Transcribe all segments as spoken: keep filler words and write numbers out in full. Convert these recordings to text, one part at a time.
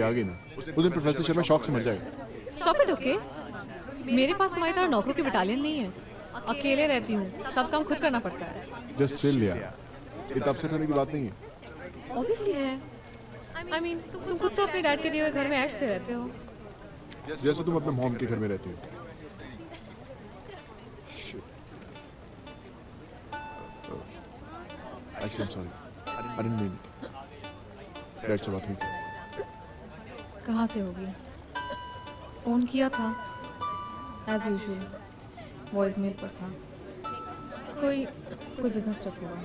आ गई ना, उस दिन प्रोफेसर शर्मा शॉक से मर जाएगा। Stop it, okay? मेरे पास तुम्हारी तरह नौकरों की बटालियन नहीं है। अकेले रहती हूँ, सब काम खुद करना पड़ता है। जस्ट चिल यार, ये तो अपसेट होने की बात नहीं है। ऑब्वियसली है। आई मीन तुम खुद तो अपने डैड के दिए हुए घर में ऐश से रहते हो, जैसे तुम अपने मॉम के घर में रहती हो। Actually, I'm sorry. I didn't mean it. Dad से बात हुई थी। कहाँ से होगी? फोन किया था एज यूजुअल, वॉइस मेल पर था। कोई कोई बिजनेस ट्रिप होगा।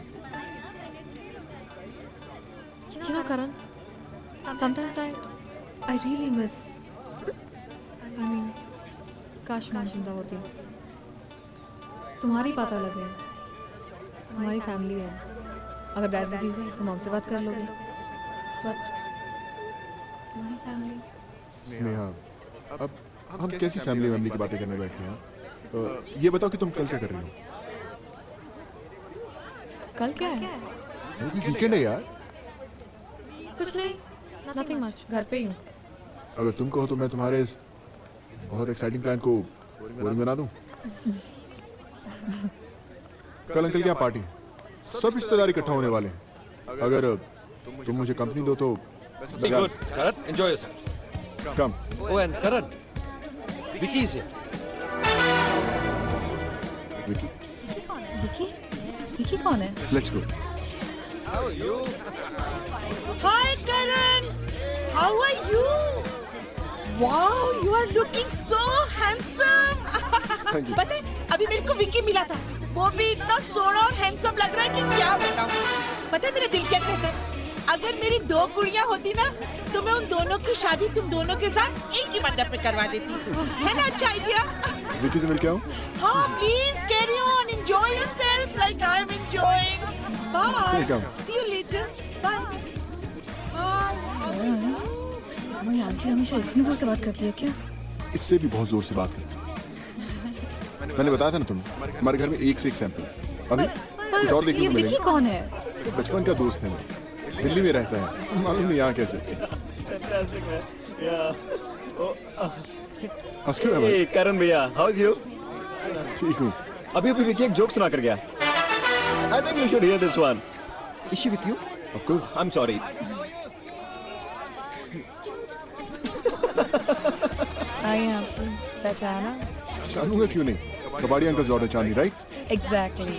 You know, Karan, sometimes I I really miss. I mean, काश मैं जिंदा होती। तुम्हारी बात अलग है, तुम्हारी फैमिली है। अगर डैड बिजी हुए तो मॉम से बात कर लोगे, बट माय फैमिली। स्नेहा, अब हम कैसी फैमिली फैमिली की बातें करने बैठे हैं? ये बताओ कि तुम कल क्या कर रही हो? कल क्या है? वीकेंड है यार। कुछ नहीं, नथिंग मच, घर पे ही हूँ। अगर तुम कहो तो मैं तुम्हारे इस बहुत एक्साइटिंग प्लान को बोरिंग बना दूं। कल अंकल क्या पार्टी, सब रिश्तेदार इकट्ठा होने वाले हैं। अगर तुम मुझे कंपनी दो तो good. Karan, enjoy yourself. Come. Oh and Karan, Vicky is here. Vicky? Vicky? Vicky कौन है? Let's go. How are you? Hi Karan, how are you? Wow, you are looking so handsome. पता है, अभी मेरे को विकी मिला था, वो भी इतना सोना और हैंडसम लग रहा है कि क्या बताऊं। पता है मेरा दिल क्या कहता है? अगर मेरी दो कुड़ियां होती ना तो मैं उन दोनों की शादी तुम दोनों के साथ एक ही मंडप में करवा देती। है ना अच्छा आइडिया? विकी से मिल के आऊं? हाँ please, carry on, enjoy yourself like I am enjoying. Bye, see you later, bye. तुम्हारी आंटी हमेशा इतनी जोर से बात करती है क्या? इससे भी बहुत जोर से बात करती है। मैंने बताया था ना तुम्हें, हमारे घर में एक से एक सैंपल। अभी कुछ और देखने को मिलेंगे। विकी कौन है? बचपन का दोस्त है, दिल्ली में रहता है, मालूम नहीं यहाँ कैसे। हंस क्यों है भाई? करण भैया, हाउ इज यू? ठीक हूँ। अभी अभी विकी एक जोक सुना कर गया। I think you should hear this one. Is she with you? Of course. I am sorry. I answer पहचाना? जानूंगा क्यों नहीं, कबाड़ी uncle daughter Chandni, right? Exactly.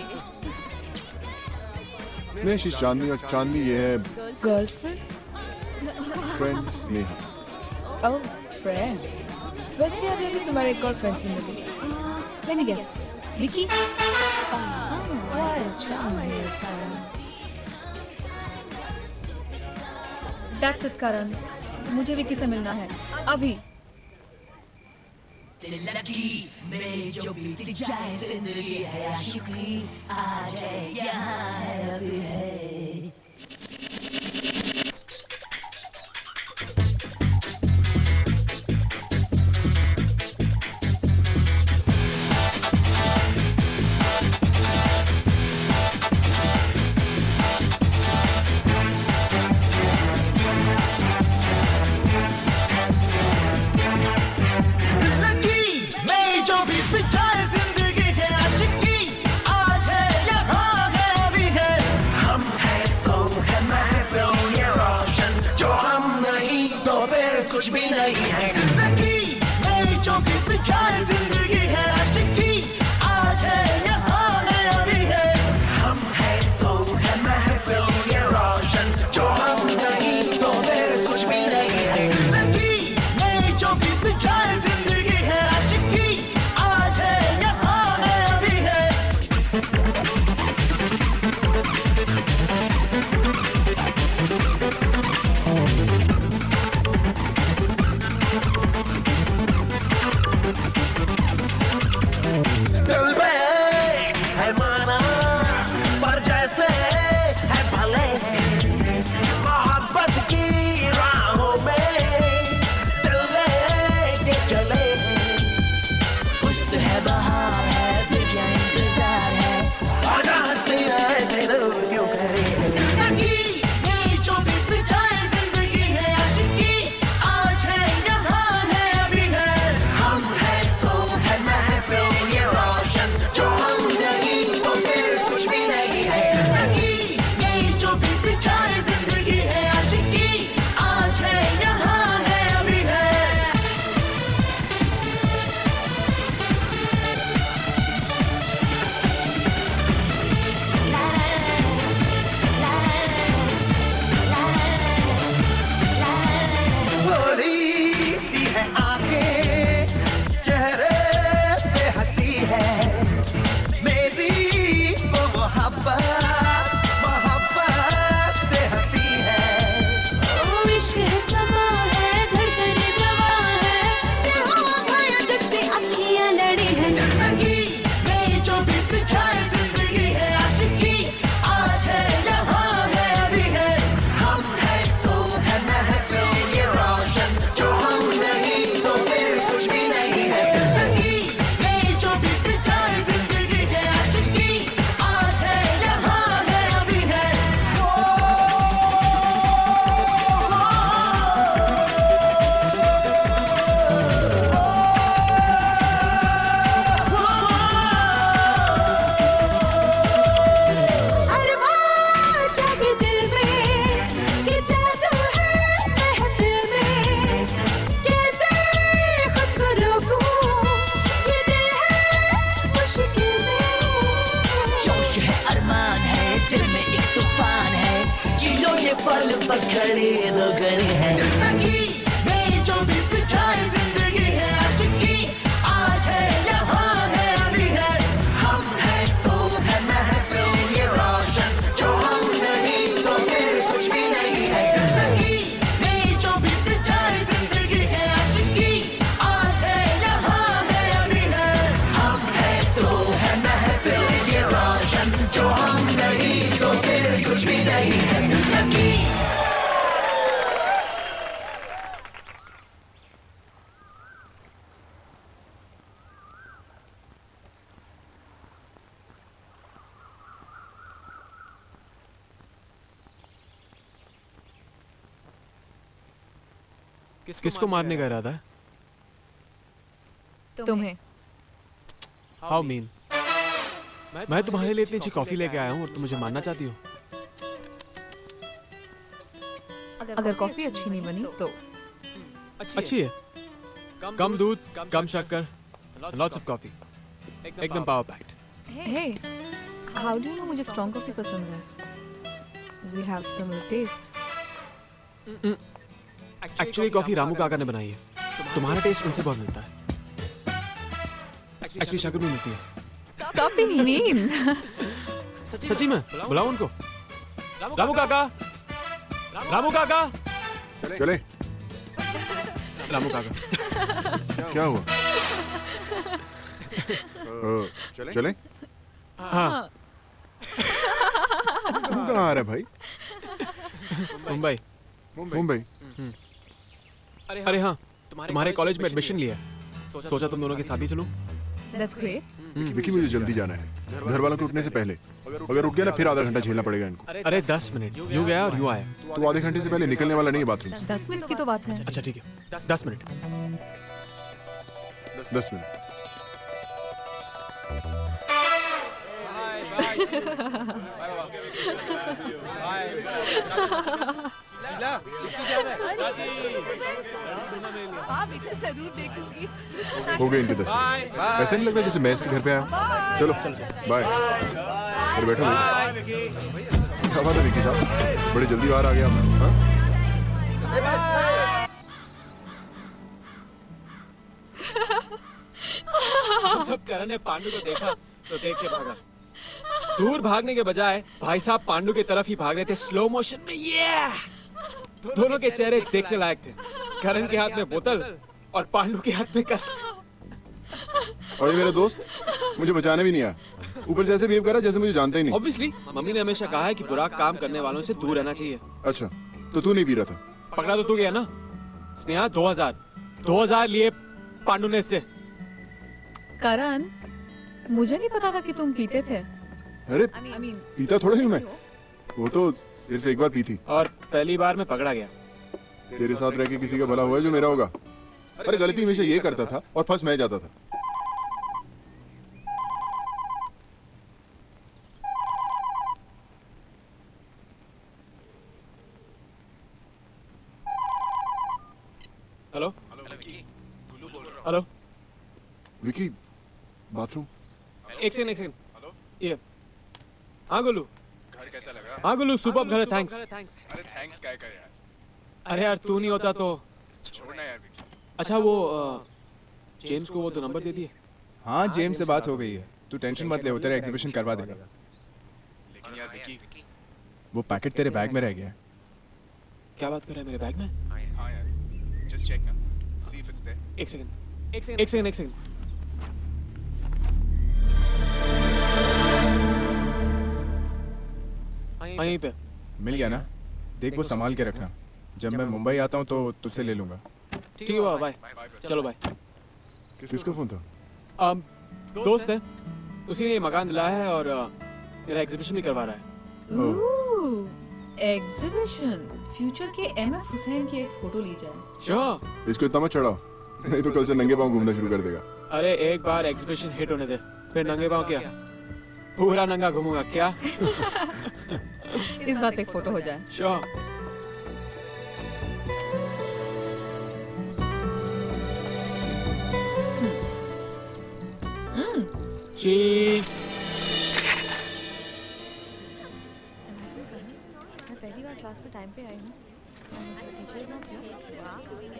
Sneha she Chandni, और चांदनी ये है girlfriend? Friend Sneha. Oh friend. वैसे अभी अभी तुम्हारे एक और फ्रेंड से मिली। Let me guess, Vicky? That's it Karan, मुझे विकी से मिलना है अभी। लगी में जो बीत जाए जिंदगी है आशिकी, आ जाए यहाँ है अभी है। कुछ भी नहीं है लगी मेरी चौकी पे चाहे जिंदगी है आशिकी, आज है यहाँ है अभी है। हम है तो है महफिल ये रोशन, जो हम नहीं तो फिर कुछ भी नहीं है लगी मेरी चौकी पे चाहे जिंदगी है आशिकी, आज है यहाँ है अभी है। बस घड़ी दो घड़ी है जिंदगी मेरी जो भी पिछाई जिंदगी है आशिकी आज है यहाँ है अभी है हम है तो है महफिल ये रोशन जो हम नहीं तो फिर कुछ भी नहीं है जिंदगी मेरी जो भी पिछाई जिंदगी है आशिकी आज है यहाँ है अभी है हम है तो है महफिल ये रोशन जो हम नहीं तो फिर कुछ भी नहीं है जिंदगी किसको मारने का इरादा है? तुम्हें। How mean? मैं तुम्हारे लिए इतनी अच्छी कॉफी लेके आया हूँ और तुम मुझे मारना चाहती हो? अगर कॉफी अच्छी नहीं बनी तो अच्छी है। कम दूध, कम शक्कर, लॉट्स ऑफ कॉफी, एकदम power packed. Hey, how do you know मुझे स्ट्रॉन्ग कॉफी पसंद है? We have similar taste. Actually coffee Ramu Kaka ने बनाई है। तुम्हारा टेस्ट उनसे बहुत मिलता है। एक्चुअली शक्कर भी मिलती है। Stop being mean. सच्ची में बुलाओ उनको। रामू काका, रामू काका, चले। रामू काका। क्या हुआ? चले? हाँ। तुम कहाँ आ रहे भाई? मुंबई। मुंबई। अरे हाँ, तुम्हारे कॉलेज में एडमिशन लिया। सोचा तुम दोनों के साथ ही चलूं। That's great. विकी मुझे जल्दी जाना है, घर वालों के उठने से पहले। अगर उठ गया ना फिर आधा घंटा झेलना पड़ेगा इनको। अरे दस मिनट, यूं गया और यूं आया। तो आधे घंटे से पहले निकलने वाला नहीं है बाथरूम से। दस मिनट की तो बात है। अच्छा ठीक है, दस मिनट। दस मिनट। हो गए इनके दस मिनट। ऐसा नहीं लग रहा जैसे मैं इसके घर पे आया। चलो बाय। अरे बैठो। क्या बात है विकी साहब, बड़ी जल्दी बाहर आ गया आप। जब करण ने पांडु को देखा तो देख के भागा। दूर भागने के बजाय भाई साहब पांडु की तरफ ही भाग रहे थे स्लो मोशन में। ये दोनों के चेहरे देखने लायक थे। करण के हाथ में बोतल और पांडु के हाथ में कर। और ये मेरा दोस्त मुझे बचाने भी नहीं आया, ऊपर से ऐसे बिहेव कर रहा है जैसे मुझे जानता ही नहीं। ऑब्वियसली मम्मी ने हमेशा कहा है कि बुरा काम करने वालों से दूर रहना चाहिए। अच्छा तो तू नहीं पी रहा था? पकड़ा तो तू गया ना। स्नेहा दो हजार दो हजार लिए पांडु ने इससे। करण, मुझे नहीं पता था कि तुम पीते थे। अरे I mean, पीता थोड़ा ही मैं, वो तो सिर्फ एक बार पी थी। और पहली बार मैं पकड़ा गया। तेरे साथ रह के किसी का भला हुआ है जो मेरा होगा? अरे गलती हमेशा ये करता था और फंस मैं जाता था। Hello hello Vicky, bathroom. एक सेकंड एक सेकंड। ये हाँ गोलू, घर कैसा लगा? हाँ गोलू सुपर घर है। थैंक्स। अरे थैंक्स क्या कर यार? अरे यार तू नहीं होता तो। छोड़ना यार विकी। अच्छा वो जेम्स को वो दो नंबर दे दिए? हाँ जेम्स से बात हो गई है, तू टेंशन मत ले, वो तेरा एग्जीबिशन करवा देगा। लेकिन यार विकी, वो पैकेट तेरे बैग में रह गया है। क्या बात कर रहा है मेरे बैग में? हाँ यार, जस्ट चेक ना, सी इफ इट्स देयर। एक सेकंड एक सेकंड एक सेकंड एक सेकंड। यहीं पे मिल गया ना? देख वो संभाल के रखना, जब मैं मुंबई आता हूँ तो तुझसे ले लूंगा। ठीक है बाय। चलो बाय। किसका फोन था? um, दोस्त है, उसी ने ये मकान दिलाया है और uh, मेरा एग्जीबिशन भी करवा रहा है। एग्जीबिशन, फ्यूचर के एम एफ हुसैन की एक फोटो ली जाए। श्योर। इसको इतना मत चढ़ाओ, नहीं तो कल से नंगे पांव घूमना शुरू कर देगा। अरे एक बार एग्जीबिशन हिट होने दे, फिर नंगे पांव क्या, पूरा नंगा घूमूंगा क्या? इस बात एक फोटो हो जाए। श्योर। चीज। मैं पहली बार क्लास में टाइम पे आई हूँ। Teacher is not here.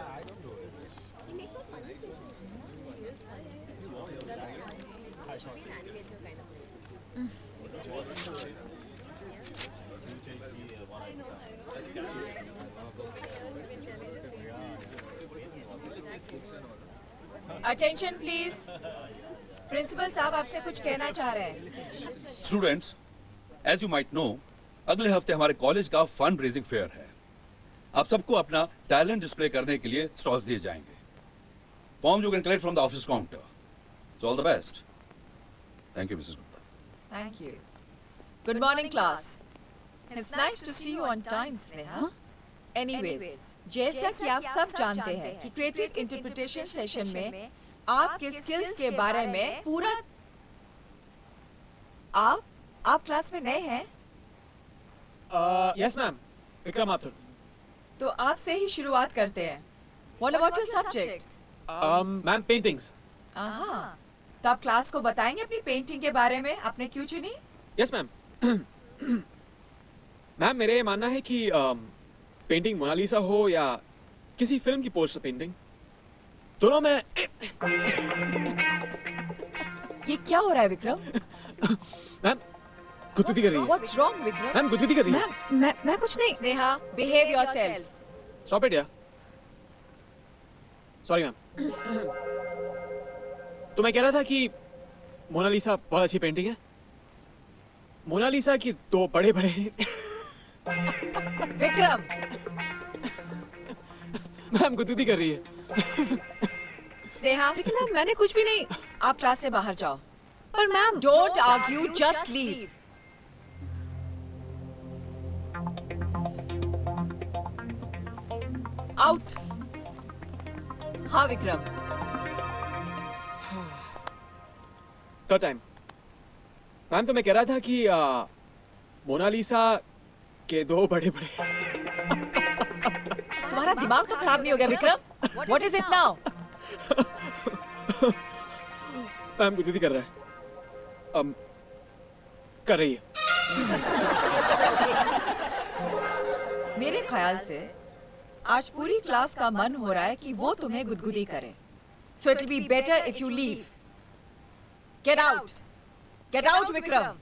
Attention please, principal साहब आपसे कुछ कहना चाह रहे हैं। Students, as you might know, अगले हफ्ते हमारे कॉलेज का फंड रेजिंग फेयर है। आप सबको अपना टैलेंट डिस्प्ले करने के लिए स्टॉल्स दिए जाएंगे। Form you can collect from the office counter. So all the best. Thank you Mrs Gupta. Thank you. Good morning class. It's nice to see you on time Sneha. Anyways, जैसा कि आप सब जानते हैं कि क्रिएटिव इंटरप्रिटेशन सेशन में आपके skills के बारे में पूरा आप आप क्लास में नए हैं? Yes ma'am, Vikram Mathur. तो आपसे ही शुरुआत करते हैं। What about your subject? Ma'am paintings. आहा, तो आप क्लास को बताएंगे अपनी पेंटिंग के बारे में, आपने क्यों चुनी? Yes ma'am. मैम मेरा ये मानना है कि पेंटिंग मोनालिसा हो या किसी फिल्म की पोस्टर पेंटिंग, दोनों में ये क्या हो रहा है विक्रम? मैम गुदगुदी कर रही है। What's wrong Vikram? मैम गुदगुदी कर रही है। मैम मैं मैं कुछ नहीं। Sneha, behave yourself. Stop it यार। Sorry ma'am. तो मैं कह रहा था कि मोनालिसा बहुत अच्छी पेंटिंग है। मोनालिसा की दो बड़े बड़े विक्रम, मैम गुदगुदी कर रही है। स्नेहा, लेकिन मैम मैंने कुछ भी नहीं। आप क्लास से बाहर जाओ। पर ma'am don't argue, just leave. Out. हाँ विक्रम। Third time. मैम तो मैं कह रहा था कि आ, मोनालिसा के दो बड़े बड़े। तुम्हारा दिमाग तो खराब नहीं हो गया Vikram? What is it now? Ma'am गुदगुदी कर रहा है। um, कर रही है। मेरे ख्याल से आज पूरी क्लास का मन हो रहा है कि वो तुम्हें गुदगुदी करे। So it will be better if you leave. Get out. Get out, Vikram.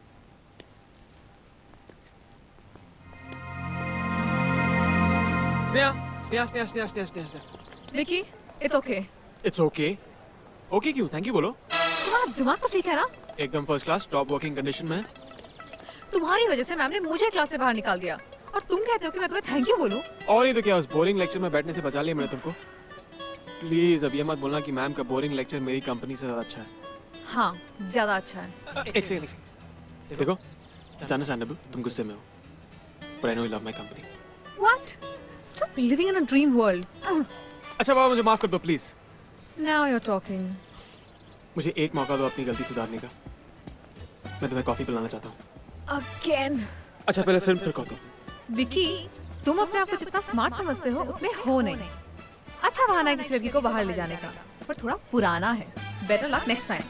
Sneha, Sneha, Sneha, Sneha, Sneha, Sneha, Sneha. Vicky, it's okay. It's okay. Okay क्यों? थैंक यू बोलो। तुम्हारा दिमाग तो ठीक है ना? एकदम first class, top working condition में। तुम्हारी वजह से मैम ने मुझे क्लास से बाहर निकाल दिया और तुम कहते हो कि मैं तुम्हें थैंक यू बोलूं? और ये तो क्या, उस बोरिंग लेक्चर में बैठने से बचा लिया मैंने तुमको। प्लीज अब ये मत बोलना कि मैम का बोरिंग लेक्चर मेरी कंपनी से ज्यादा अच्छा है। हाँ, ज्यादा अच्छा है। एक सेकंड, एक सेकंड। देखो, जाना अंडरस्टैंडेबल, तुम गुस्से में हो, but I know you love my company. What? Stop living in a dream world. अच्छा बाबा, मुझे माफ कर दो प्लीज। Now you're talking. मुझे एक मौका दो अपनी गलती सुधारने का। मैं तुम्हें कॉफी पिलाना चाहता हूँ। Again. अच्छा पहले फिल्म फिर कॉफी। विकी, तुम अपने आप को जितना स्मार्ट समझते हो उतने हो नहीं। अच्छा बहाना है किसी लड़की को बाहर ले जाने का, पर थोड़ा पुराना है। Better luck next time.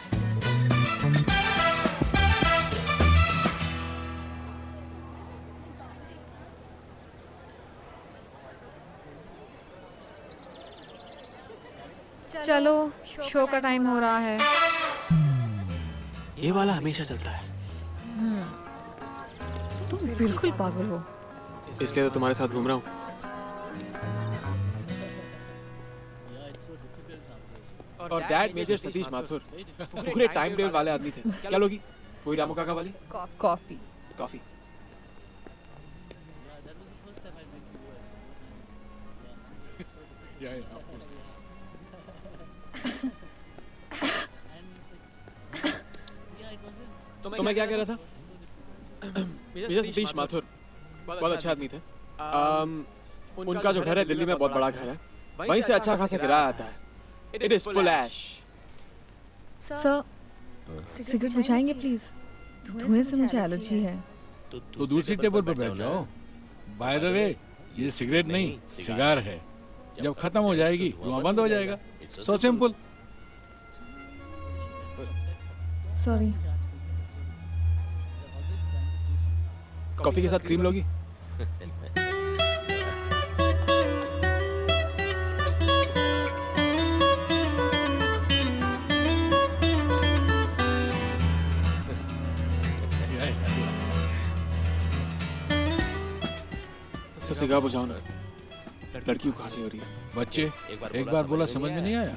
चलो, शो का टाइम हो रहा है। ये वाला हमेशा चलता है। तुम बिल्कुल पागल हो। इसलिए तो तुम्हारे साथ घूम रहा हूँ। और डैड मेजर सतीश माथुर पूरे टाइम टेबल वाले आदमी थे। क्या लोगी? कोई रामू काका वाली? कॉफी। कॉफी। तो मैं क्या कह रहा था? मेजर सतीश माथुर बहुत अच्छे आदमी थे। um, उनका जो घर है दिल्ली में बहुत बड़ा घर है, वहीं से अच्छा खासा किराया आता है। It is full ash. Sir, cigarette बुझाएंगे प्लीज? धुएं से मुझे एलर्जी है। तो दूसरी टेबल पर बैठ जाओ। बाय द वे, ये सिगरेट नहीं सिगार है। जब खत्म हो जाएगी धुआं बंद हो जाएगा। So simple. सॉरी। कॉफी के साथ क्रीम लोगी? सिगार बुझाओ ना, लड़की को खांसी हो रही है। बच्चे एक बार बोला समझ में नहीं आया।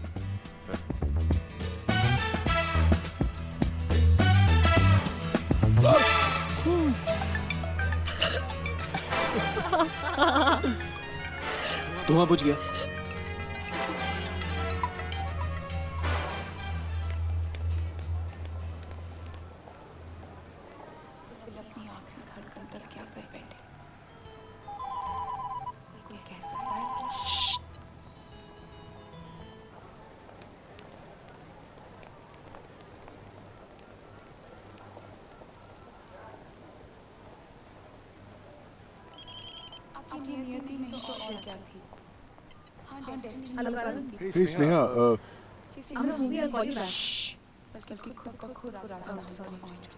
धुआं बुझ गया। Hey Sneha, uh, I'm a movie. I'll call you back. बल्कि खुद को खुद को रास्ता पहुंच गया।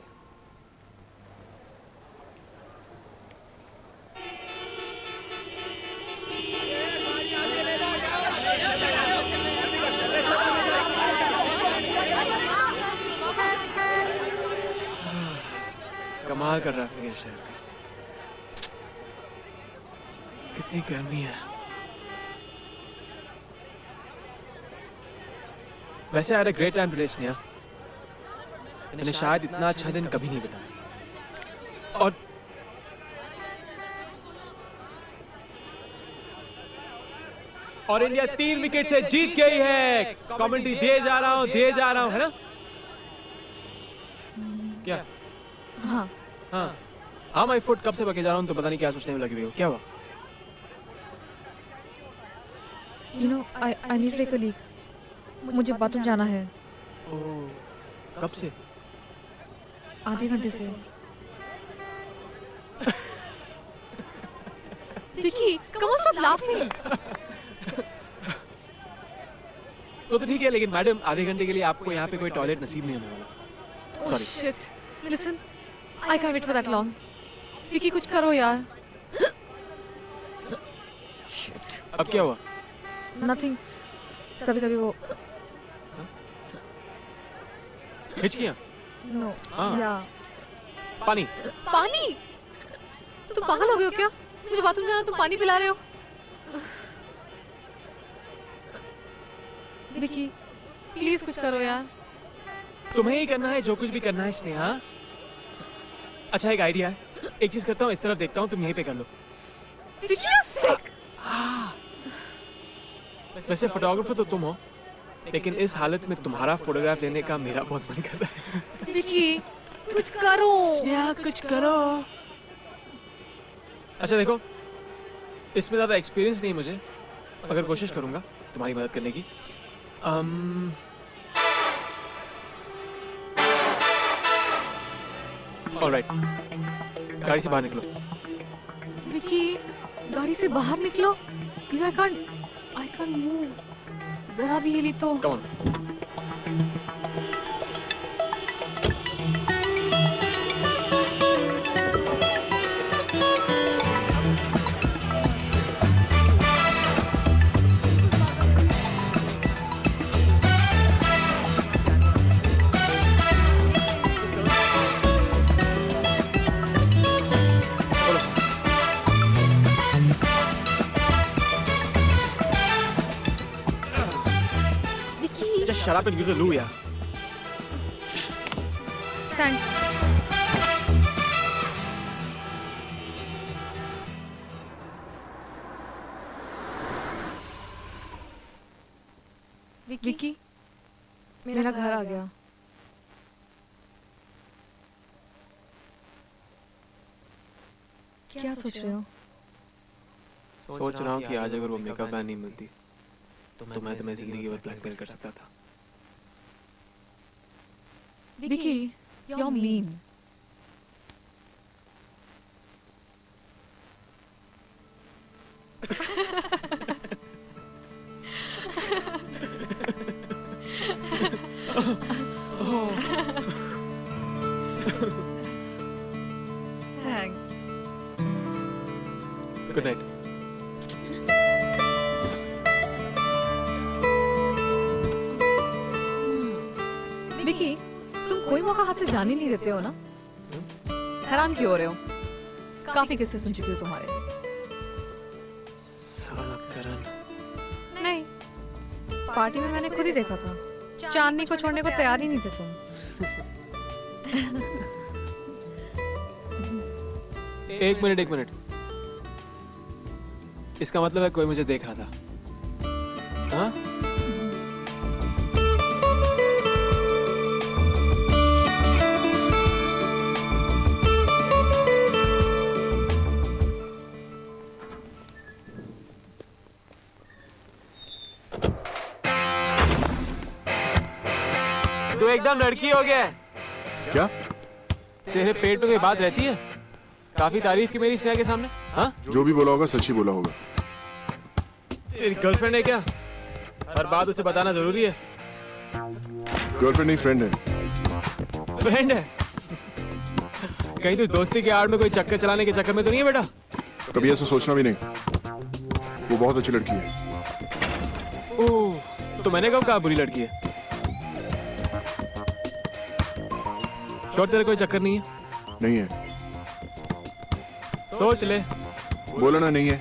कमाल कर रहा है शहर का। कितनी गर्मी है। वैसे I had a great time today Sneha. मैंने शायद इतना अच्छा दिन कभी नहीं बिताया। और और इंडिया तीन विकेट से जीत गई है। कमेंट्री दिए जा रहा हूं दिए जा रहा हूं, है ना? क्या? हाँ हाँ हाँ मैं फुट कब से बके जा रहा हूँ तो पता नहीं क्या सोचने में लगी हुई हो। क्या हुआ? You know, I I need to take a leak. मुझे बाथरूम जाना है। ओह, कब से? आधे घंटे से। Vicky, come on, stop laughing. तो तो ठीक है, लेकिन मैडम आधे घंटे के लिए आपको यहाँ पे कोई टॉयलेट नसीब नहीं होने वाला। Oh shit. Listen, I can't wait for that long. Vicky कुछ करो यार। Shit. अब क्या हुआ? Nothing. कभी कभी वो हिचकियाँ? No. हाँ। या पानी? पानी? तुम पागल हो गए हो क्या? मुझे बाथरूम जाना, तुम पानी पिला रहे हो? विकी, प्लीज कुछ करो यार। तुम्हें ही करना है जो कुछ भी करना है स्नेहा। अच्छा एक आइडिया है, एक चीज करता हूँ, इस तरफ देखता हूँ, तुम यहीं पे कर लो। Vicky, you're sick. वैसे फोटोग्राफर तो तुम हो, लेकिन इस हालत में तुम्हारा फोटोग्राफ लेने का मेरा बहुत मन कर रहा है। विकी, कुछ करो। स्नेहा कुछ करो। अच्छा देखो, इसमें ज्यादा एक्सपीरियंस नहीं मुझे, मगर कोशिश करूंगा तुम्हारी मदद करने की। um, ऑलराइट, गाड़ी से बाहर निकलो। विकी, गाड़ी से बाहर निकलो। You know, I can't, I can't move. जरा भी हिली तो। Come on. Shut up and use the loo, yeah. Thanks. Vicky, मेरा घर आ गया। क्या सोच रहे हो? सोच रहा हूँ कि आज अगर वो मेकअप मैन नहीं मिलती तो मैं तुम्हें जिंदगी भर ब्लैकमेल कर सकता था। Vicky, you're mean. Thanks. Vicky, तुम कोई मौका हाथ से जाने नहीं देते हो ना? हैरान क्यों हो रहे हो? काफी किस्से सुन चुकी हूँ तुम्हारे। साला करण। नहीं, पार्टी में मैंने खुद ही देखा था, चांदनी को छोड़ने को तैयार ही नहीं थे तुम। एक मिनट एक मिनट, इसका मतलब है कोई मुझे देख रहा था? हाँ? तू एकदम लड़की हो गया है। क्या? तेरे पेट में कोई बात रहती है? काफी तारीफ की मेरी स्नेहा के सामने। हाँ? जो भी बोला होगा सच ही बोला होगा। तेरी गर्लफ्रेंड है क्या? हर बात उसे बताना जरूरी है। गर्लफ्रेंड नहीं, फ्रेंड है। फ्रेंड है? कहीं तू दोस्ती के आड़ में कोई चक्कर चलाने के चक्कर में तो नहीं है बेटा? कभी ऐसा सोचना भी नहीं। वो बहुत अच्छी लड़की है। ओह, तो मैंने कब कहा बुरी लड़की है? श्योर तेरे कोई चक्कर नहीं है? नहीं है। सोच ले। बोला ना नहीं है।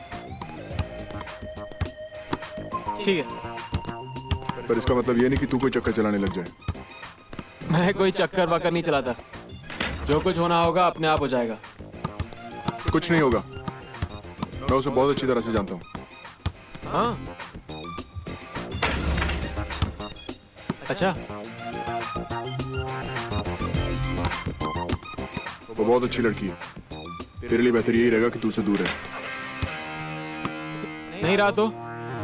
ठीक है, पर इसका मतलब ये नहीं कि तू कोई चक्कर चलाने लग जाए। मैं कोई चक्कर वक्कर नहीं चलाता। जो कुछ होना होगा अपने आप हो जाएगा। कुछ नहीं होगा। मैं उसे बहुत अच्छी तरह से जानता हूँ। हाँ? अच्छा। वो बहुत अच्छी लड़की है। तेरे लिए बेहतर यही रहेगा कि तू उसे दूर रहे। नहीं रहा तो?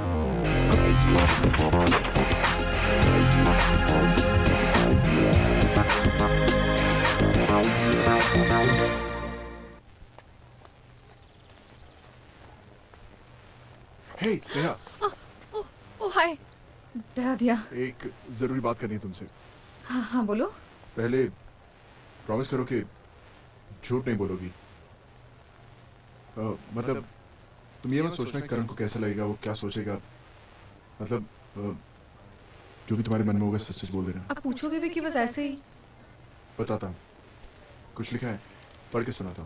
हे स्नेहा। ओ हाय, डरा दिया। एक जरूरी बात करनी है तुमसे। हाँ हाँ बोलो। पहले प्रॉमिस करो कि झूठ नहीं बोलोगी। आ, मतलब तुम ये मत सोचना कि करण को कैसा लगेगा, वो क्या सोचेगा। मतलब आ, जो भी तुम्हारे मन में होगा सच सच बोल देना। अब पूछोगे भी कि बस ऐसे ही? बताता हूँ, कुछ लिखा है, पढ़ के सुनाता हूँ।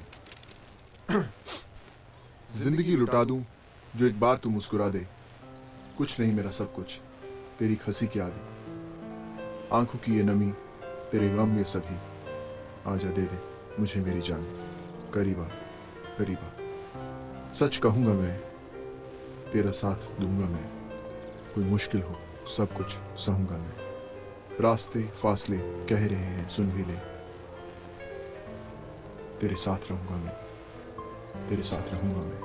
जिंदगी लुटा दूं जो एक बार तू मुस्कुरा दे, कुछ नहीं मेरा सब कुछ तेरी हंसी की आगे, आंखों की ये नमी तेरे गम ये सभी, आजा दे दे मुझे मेरी जान, करीबा करीबा सच कहूंगा मैं, तेरा साथ दूंगा मैं, कोई मुश्किल हो सब कुछ सहूंगा मैं, रास्ते फासले कह रहे हैं सुन भी ले, तेरे साथ रहूंगा मैं, तेरे साथ रहूंगा मैं।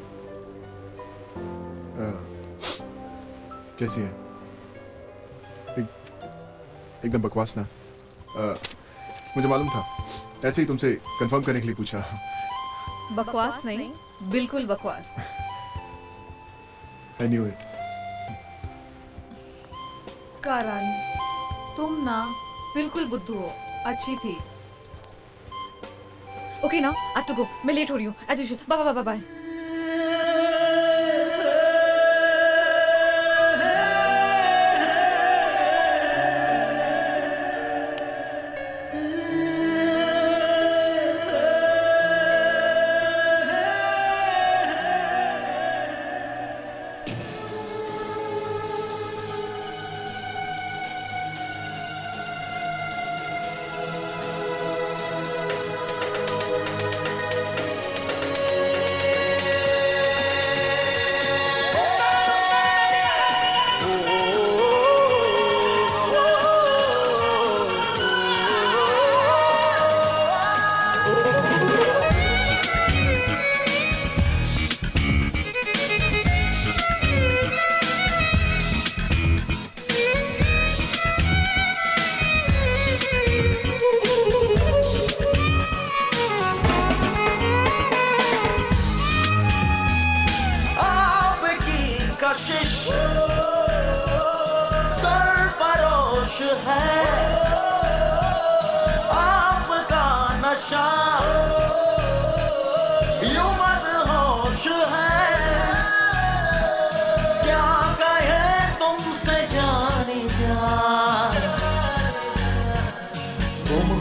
आ, कैसी है? एक, एकदम बकवास ना। आ, मुझे मालूम था, ऐसे ही तुमसे कंफर्म करने के लिए पूछा। बकवास नहीं, बिल्कुल बकवास। I knew it. करण, तुम ना बिल्कुल बुद्धू हो। अच्छी थी। ओके ना, I have to go. मैं लेट हो रही हूँ as usual. Bye bye bye bye.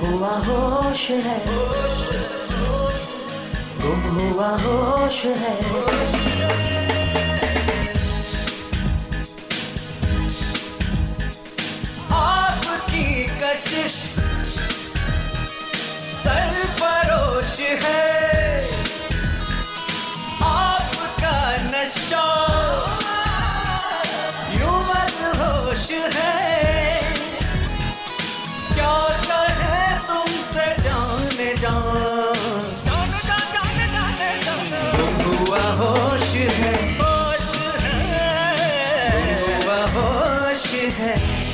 हुआ होश है, गुम हुआ होश है। आपकी कशिश सरफरोश है, आपका नशा यूं मदहोश है। क्या कहे तुमसे जाने जान, गुम हुआ होश है, होश है, गुम हुआ होश है।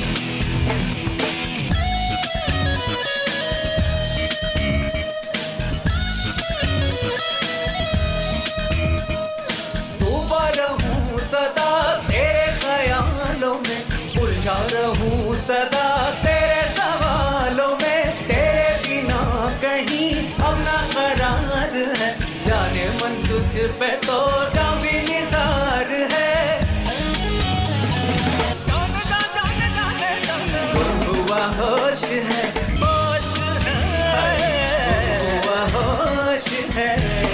डूबा रहूं सदा तेरे ख्यालों में, उलझा रहूं सदा तेरे सवालों में। तेरे बिना कहीं अब ना करार है, जाने मन तुझ पे तो जाम भी निसार है। गुम हुआ होश है, होश है, गुम हुआ होश है।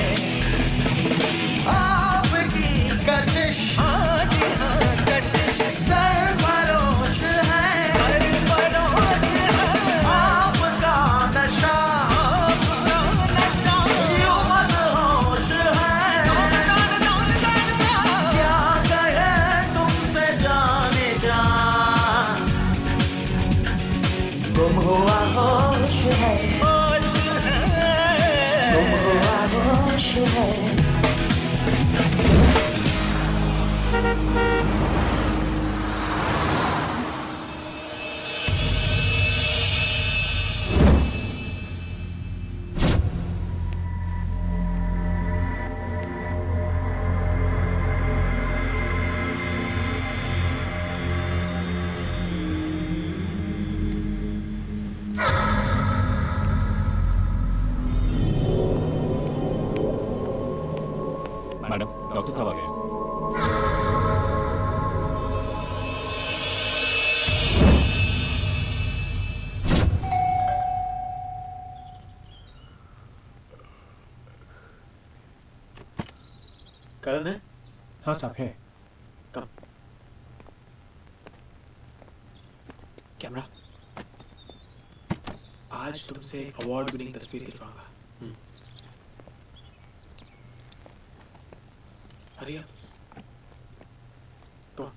आपकी कशिश, हाँ जी हाँ कशिश सरफरोश है, सरफरोश है। आपका नशा, आपका नशा यूं मदहोश है। क्या कहे तुमसे जाने जा, गुम हुआ होश है, होश है, गुम हुआ होश है। मैडम, डॉक्टर साहब आ गए। करण है? हाँ साहब है। कम। कैमरा। आज तुमसे अवार्ड विनिंग तस्वीर खिंचवाऊंगा। Hurry up. Go on.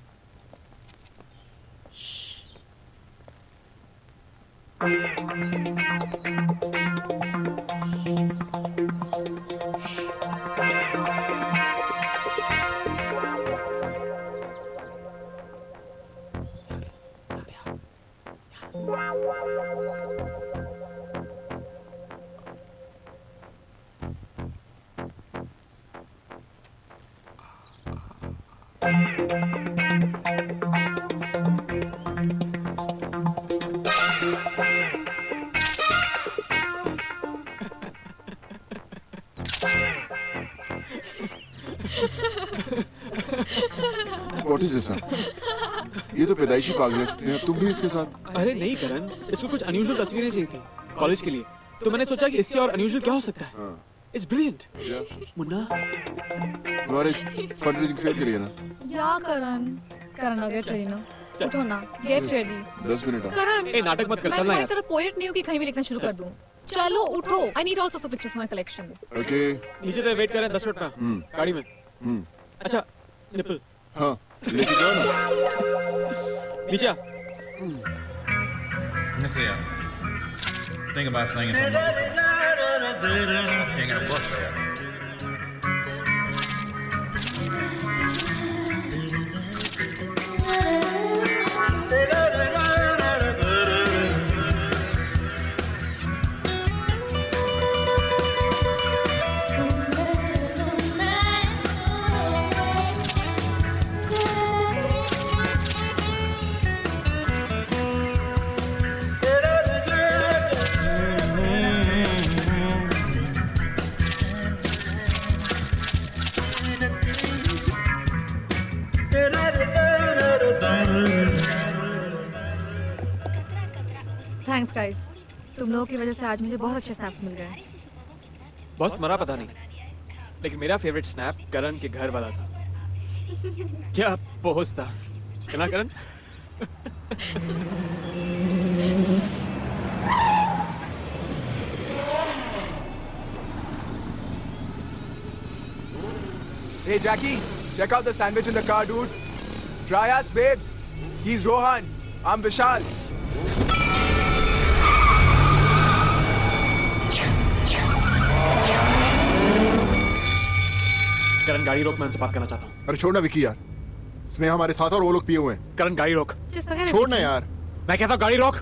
What is this, sir? ये तो पैदाइशी पागलनेस है। तुम भी इसके साथ? अरे नहीं करण, इसको कुछ अनयूजुअल तस्वीरें चाहिए थी कॉलेज के लिए, तो मैंने सोचा कि इससे और अनयूजुअल क्या हो सकता है। It's brilliant. मुन्ना, तुम्हारे फंडरेजिंग फेल करिए ना। या करण, करण गेट रेडी ना। उठो ना, गेट रेडी। दस मिनट। करण, ए नाटक मत कर, चलना यार। मैं तेरा पोएट नहीं हूँ कि कहीं भी लिखना शुरू कर दूँ। चलो उठो। I need also some pictures for my collection. Okay. नीचे तो वेट कर रहे हैं दस मिनट में गाड़ी में। हम्म। अच्छा, निपल। हाँ, लेके जाओ ना। नीचे आ। Let's see. Think about singing some motherfucker. Ain't got a book there. Thanks, guys. तुम लोगों की वजह से आज मुझे बहुत अच्छे स्नैप्स मिल गए। बॉस मरा पता नहीं, लेकिन मेरा फेवरेट स्नैप करण के घर वाला था। क्या पोस्ट था, है ना करण? Hey Jackie, check out the sandwich in the car, dude. Try us, babes. He's Rohan. I'm Vishal. करण गाड़ी रोक, मैं उनसे बात करना चाहता हूँ। अरे छोड़ना विकी यार, स्नेहा हमारे साथ और वो लोग पिए हुए हैं। करण गाड़ी रोक। छोड़ना यार, मैं कहता हूँ गाड़ी रोक।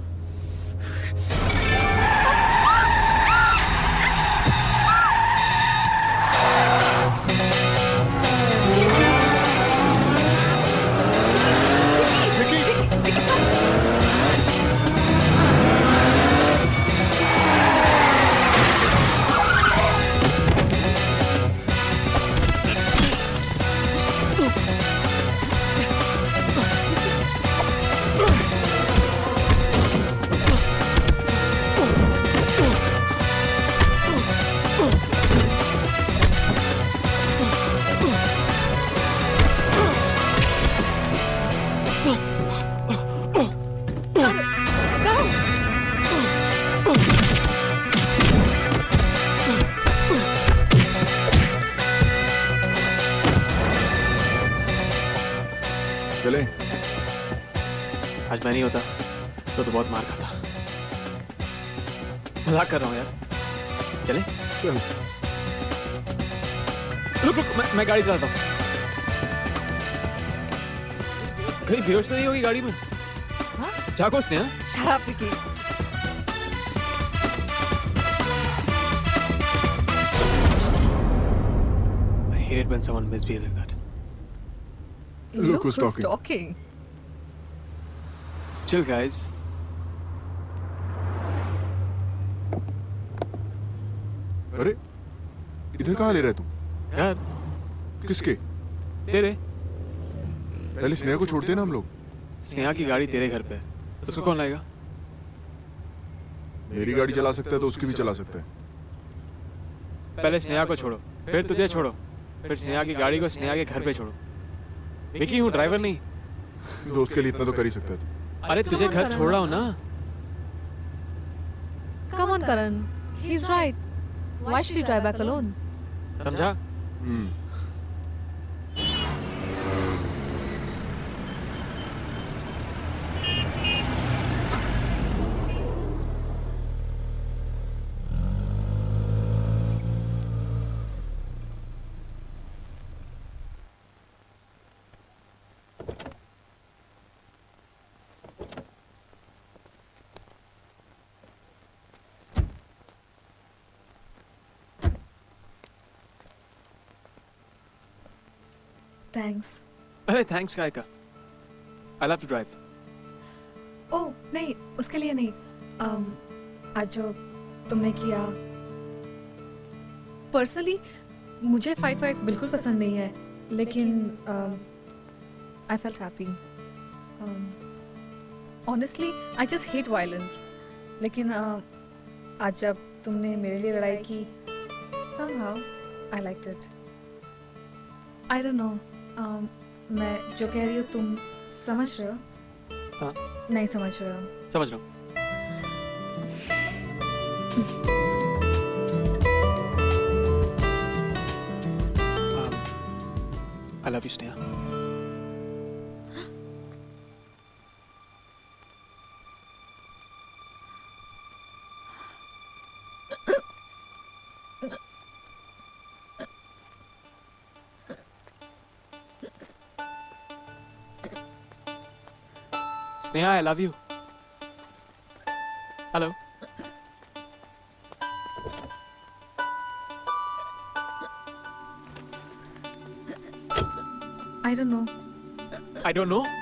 आज मैं नहीं होता तो तो बहुत मार खाता। मजाक कर रहा हूँ यार। चले? चल। रुक रुक, मैं, मैं गाड़ी चलाता हूँ। कहीं बेहोश तो नहीं होगी गाड़ी में? हाँ? जागो स्नेहा। शराब पी के। I hate it when someone misbehaves like that. Look who's talking. talking. Chill guys. अरे इधर कहाँ ले रहे तुम? यार किसके? तेरे। पहले स्नेहा को छोड़ते ना हम लोग। स्नेहा की गाड़ी तेरे घर पे है, उसको कौन लाएगा? मेरी गाड़ी चला सकता है तो उसकी भी चला सकता है। पहले स्नेहा को छोड़ो, फिर तुझे छोड़ो, फिर स्नेहा की गाड़ी को स्नेहा के घर पे छोड़ो। विकी हूँ, ड्राइवर नहीं। दोस्त के लिए इतना तो कर ही सकता है। अरे तुझे घर छोड़ रहा हूँ ना। Come on, Karan. He's right. Why should you drive back alone? समझा? हम्म। Thanks. अरे थैंक्स काय का? I love to drive. ओह नहीं, उसके लिए नहीं। um, आज जो तुमने किया, पर्सनली मुझे फाइट फाइट बिल्कुल पसंद नहीं है, लेकिन I felt happy. Honestly I just hate violence, लेकिन uh, आज जब तुमने मेरे लिए लड़ाई की, somehow I liked it. I don't know. Um, मैं जो कह रही हूँ तुम समझ रहे हो? हाँ? नहीं समझ रहे हो? समझ रहा हूँ। um, I love you, Sneha. Sneha, I love you. Hello. I don't know. I don't know.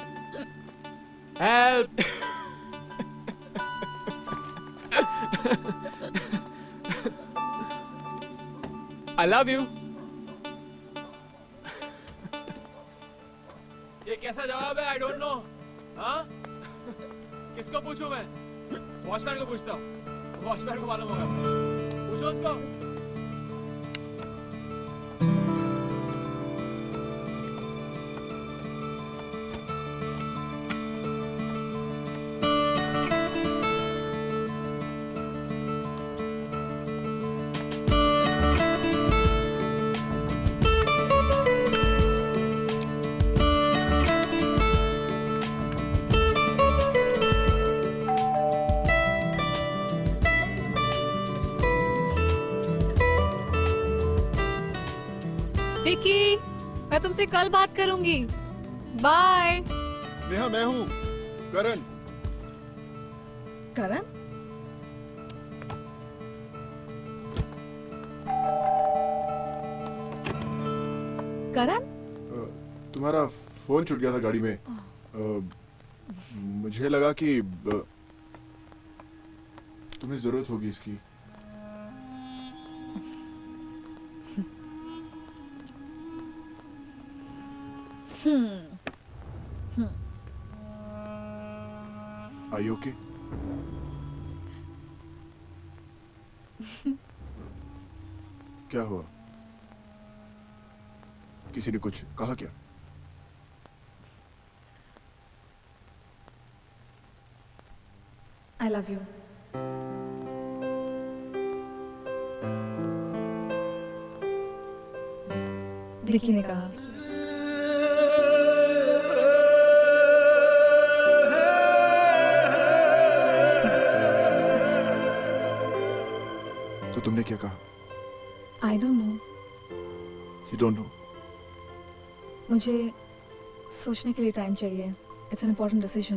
Help. I love you. ये कैसा जवाब है? I don't know. हाँ? किसको पूछूं मैं? वॉचमैन को पूछता हूँ, वॉचमैन को मालूम होगा, पूछो उसको। विकी, मैं तुमसे कल बात करूंगी। बाय। नेहा, मैं हूँ करण। करण? करण? तुम्हारा फोन छूट गया था गाड़ी में। आ, मुझे लगा कि आ, तुम्हें जरूरत होगी इसकी। हम्म। हम्म। Are you okay? क्या हुआ? किसी ने कुछ कहा क्या? I love you. विकी ने कहा। तो तुमने क्या कहा? I don't know. You don't know? मुझे सोचने के लिए टाइम चाहिए। It's an important decision.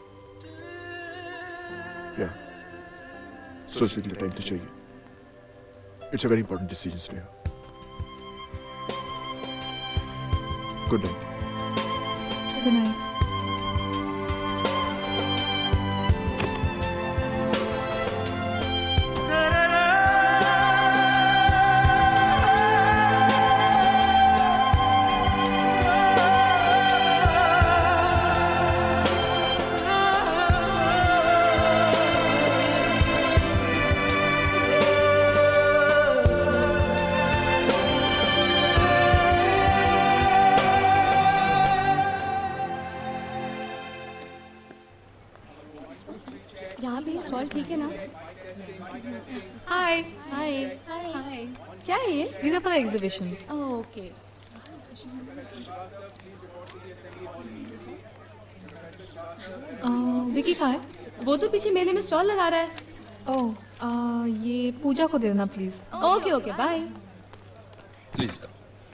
Yeah. सोचने के लिए टाइम तो चाहिए। It's a very important decision, Sneha. Good night. Good night. यहाँ पे ये स्टॉल ठीक है ना? Hi. हाय हाय क्या है ये? These are for the exhibitions. Okay. Vicky कहाँ है? वो तो पीछे मेले में स्टॉल लगा रहा है। ओह, uh, ये पूजा को दे देना please. Okay okay bye. Please come.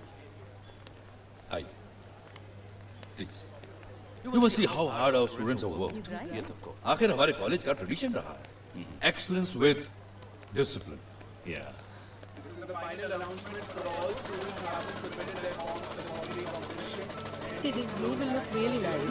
आइए। Please. You must see how hard our students have worked. Yes, of course. आखिर हमारे कॉलेज का ट्रेडिशन रहा है, excellence with discipline. Yeah. This is the final announcement for all students who haven't submitted their forms for the Monterey competition. See, this blue will look really nice.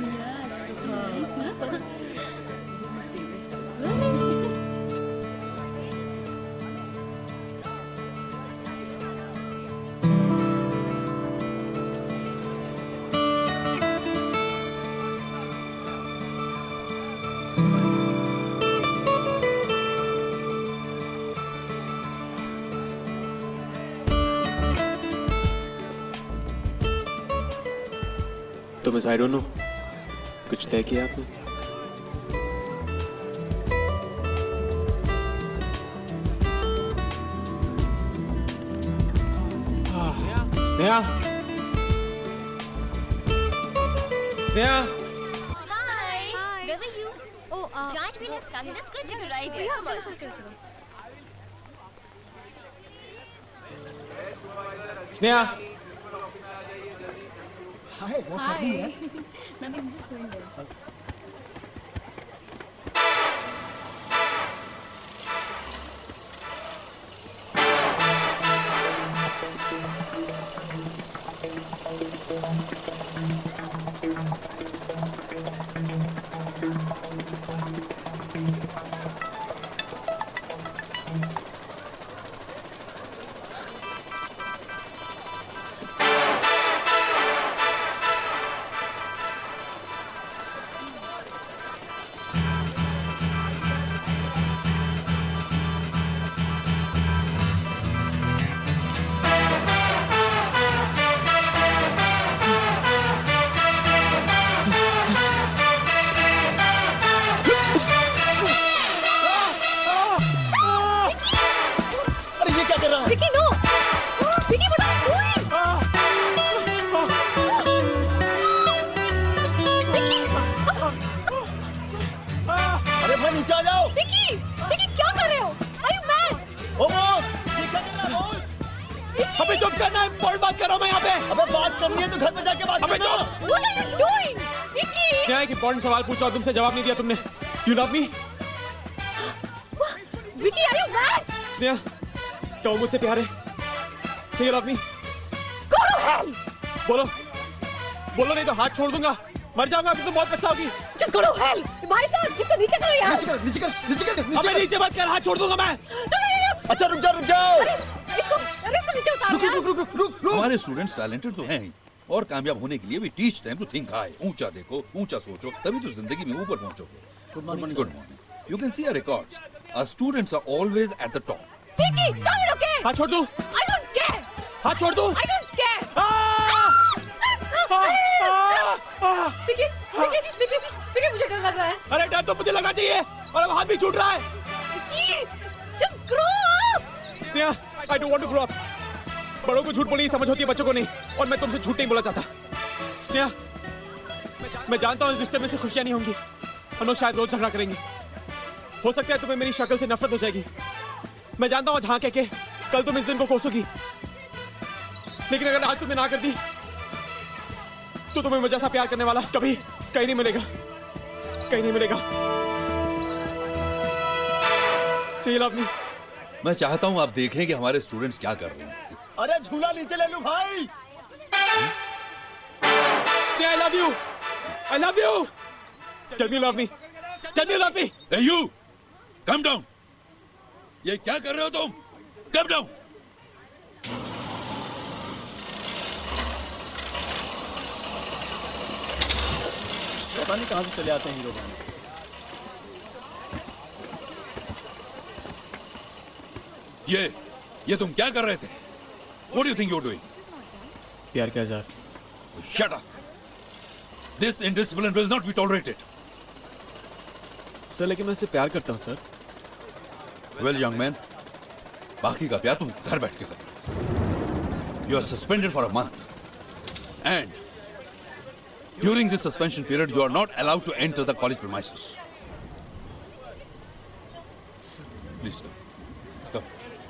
तो miss I don't know, कुछ तय किया आपने? Sneha, Sneha. Hi. Where were you? Oh, uh, giant wheel has started. Let's go take a ride. Yeah, come on. Chalo, chalo, chalo. Sneha. Hi. What's happening here? Nothing. Just going there. करना है, important बात कर रहा हूँ मैं यहाँ पे। अबे बात करनी है तो घर पे जाके बात अबे करना। What are you doing? Vicky! क्या एक इम्पोर्टेंट सवाल पूछा और तुमसे जवाब नहीं दिया तुमने। You love me? Vicky, are you mad? Sneha, कहो मुझसे प्यार है। Say you love me? Go to hell! बोलो, बोलो नहीं तो हाथ छोड़ दूंगा। मर जाऊंगा फिर तुम बहुत पछताओगी। Just go to hell! भाई साहब, इसको नीचे करो यार। नीचे कर, नीचे कर, नीचे कर, नीचे अबे कर। नीचे मत कर, हाथ छोड़ दूंगा मैं। No, no, no, no. अच्छा रुक जा, रुक जाओ। अरे इसको, अरे इसको नीचे उतारो यार। रुक, रुक, रुक, रुक, रुक। हमारे स्टूडेंट्स टैलेंटेड तो हैं ही, और कामयाब होने के लिए भी teach them to think high. ऊंचा देखो, ऊंचा सोचो, तभी तो जिंदगी में ऊपर पहुंचोगे। Good morning. Good morning. You can see our records. Our students are always at the top. Vicky, tell me okay? हाथ छोड़ दूं? I don't care. हाथ छोड़ दूं? I don't care. Vicky, Vicky, Vicky, Vicky, मुझे डर लग रहा है। अरे डर तो मुझे लगना चाहिए, और अब हाथ भी छूट रहा है। Vicky, just grow up. Sneha, I don't want to grow up. बड़ों को झूठ बोलने की समझ होती है, बच्चों को नहीं, और मैं तुमसे झूठ नहीं बोला चाहता। स्नेहा, मैं जानता हूँ इस रिश्ते में से खुशियाँ नहीं होंगी, हम लोग शायद रोज झगड़ा करेंगे। हो सकता है तुम्हें मेरी शक्ल से नफरत हो जाएगी। मैं जानता हूँ आज हाँ कह के कल तुम इस दिन को कोसोगी, लेकिन अगर आज तुमने ना कर दी तो तुम्हें मुझे जैसा प्यार करने वाला कभी कहीं नहीं मिलेगा, कहीं नहीं मिलेगा। Say you love me? मैं चाहता हूं आप देखें कि हमारे स्टूडेंट्स क्या कर रहे हैं। अरे झूला नीचे ले लूं भाई। Say I love you. I love you. Tell me you love me. Tell me you love me. Hey you, come down. ये क्या कर रहे हो तुम? Come down. पता नहीं कहाँ से चले आते हैं हीरो गाने। ये ये तुम क्या कर रहे थे? What do you think you're doing? प्यार का इज़हार। Shut up. This indiscipline will not be tolerated. Sir लेकिन मैं इससे प्यार करता हूँ सर। Well, young man, बाकी का प्यार तुम घर बैठ के करो। You are suspended for a month, and during this suspension period, you are not allowed to enter the college premises. Please come. Come.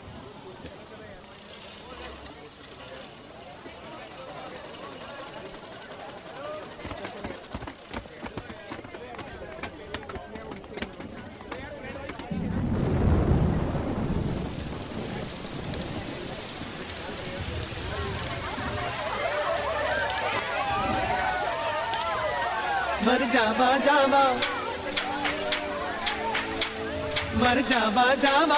मर जावा जावा मर जावा जावा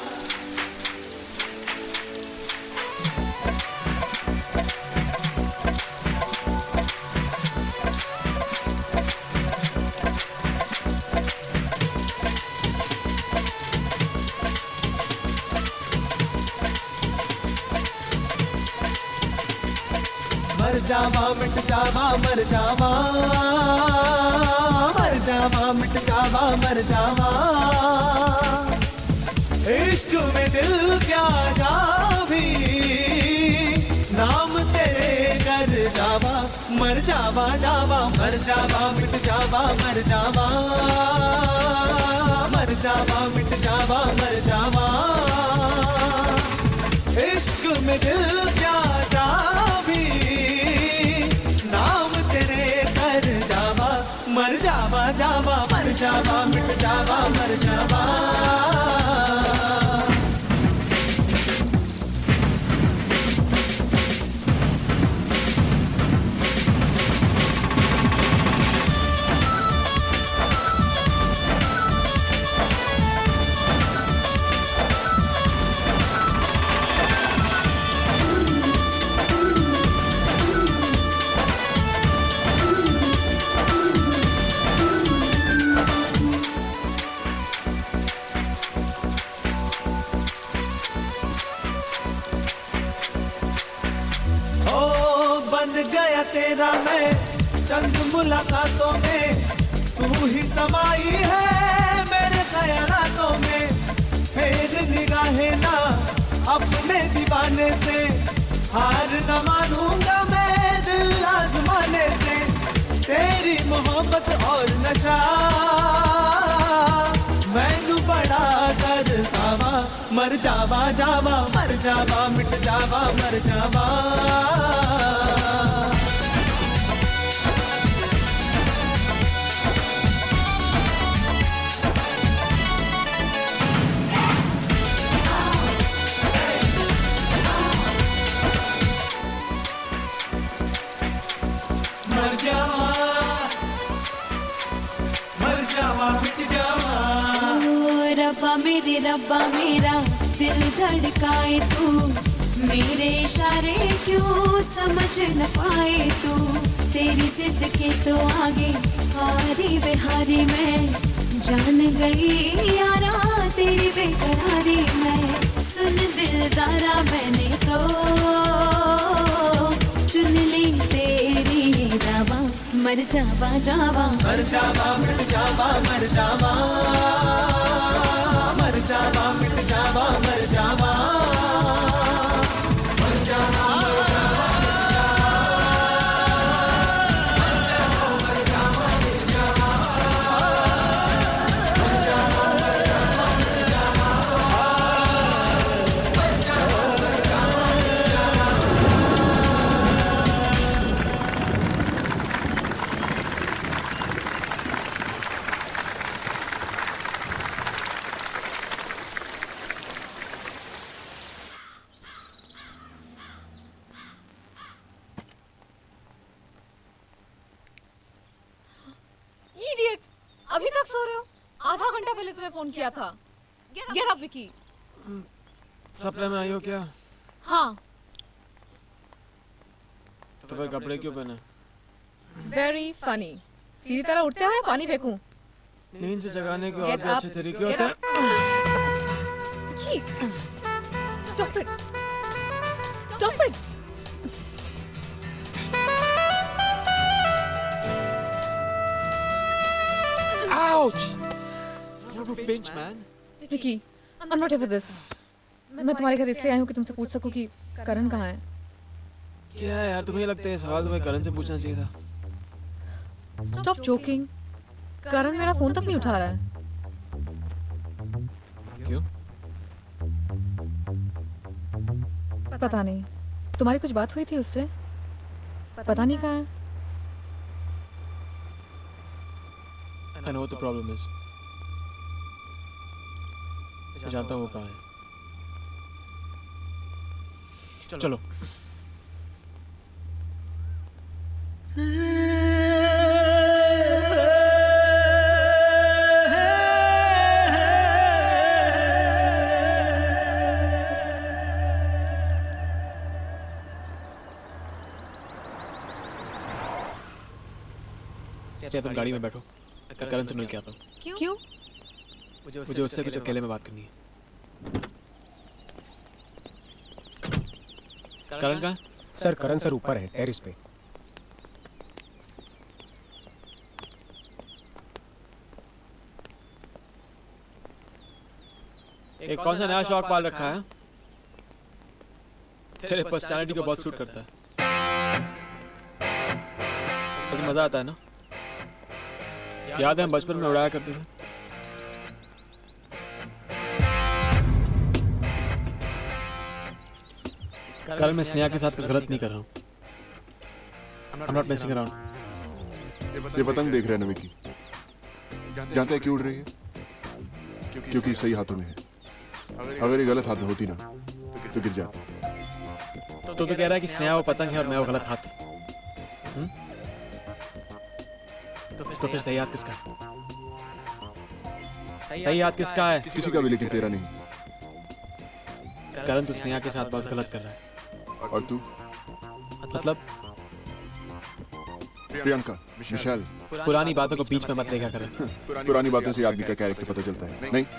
मर जावा मिट जावा मर जावा मर जावा मिट जावा मर जावा इश्क में दिल क्या जा भी नाम तेरे कर जावा मर जावा जावा मर जावा मिट जावा मर जावा मर जावा मिट जावा मर जावा इश्क में दिल क्या जा भी नाम तेरे कर जावा मर जावा जावा मर जावा मिट जावा मर जावा गया तेरा मैं चंद मुलाकातों में तू ही समाई है मेरे ख्यालातों में फेर निगाहें ना अपने दीवाने से हार न मानूंगा मैं दिल आजमाने से तेरी मोहब्बत और नशा मैनू बड़ा कर सावा मर जावा जावा मर जावा मिट जावा मर जावा मर जावा मर जावा मिट जावा ओ रब्बा मेरे रब्बा मेरा दिल धड़काए तू मेरे इशारे क्यों समझ न पाए तू तेरी जिद के तो आगे हारी बेहारी मैं जान गई यारा तेरी बेकरारी मैं सुन दिलदारा मैंने तो चुन ली तेरी ये दावा मर जावा जावा मर जावा मिट जावा मर जावा मर जावा मिट जावा मर जावा मर जावा मर जावा Idiot! अभी तक सो रहे हो? आधा घंटा पहले तुम्हें फोन किया था। Get up, Vicky. सपने में आई हो क्या? हाँ। तो फिर कपड़े क्यों पहने? Very funny। सीधी तरह उठते हुए पानी फेंकूं। नींद से जगाने के और भी अच्छे तरीके होते हैं। Stop it! Stop it! Ouch! You pinch, man. Vicky, I'm not here for this. मैं तुम्हारे घर इसलिए आई हूँ कि तुमसे पूछ सकूँ कि करण कहाँ है? क्या है यार, तुम्हें लगता है ये सवाल तुम्हें करण से पूछना चाहिए था? Stop joking. करण मेरा फोन तक नहीं उठा रहा है। क्यों? पता नहीं। तुम्हारी कुछ बात हुई थी उससे? पता नहीं कहाँ है। I know what the problem is. मैं जानता हूँ वो कहाँ है। चलो। स्नेहा, तुम गाड़ी में बैठो। मैं करण से मिल के आता हूँ। क्यों? मुझे उससे कुछ अकेले में बात करनी है। करण कहाँ? सर करण सर ऊपर है टेरिस पे। एक कौन सा नया शौक पाल रखा है? तेरे पर्सनालिटी को बहुत सूट करता है। लेकिन मजा आता है ना? याद है हम बचपन में उड़ाया करते थे। कल मैं स्नेहा के साथ कुछ गलत नहीं कर रहा हूँ। I'm not messing around। ये पतंग देख रहे हैं ना विकी? जानते हैं क्यों उड़ रही है? क्योंकि सही हाथों में है। अगर ये गलत हाथ में होती ना तो गिर जाती। तो तू तो कह रहा है कि स्नेहा वो पतंग है और मैं वो गलत हाथ। हुँ? तो फिर सही हाथ किसका है? सही हाथ किसका है? किसी का भी, लेकिन तेरा नहीं। करण, तू स्नेहा के साथ बहुत गलत कर रहा है। और तू? मतलब? प्रियंका, विशाल। पुरानी बातों को बीच में मत लेगा करण। पुरानी बातों से आदमी का कैरेक्टर पता चलता है। नहीं?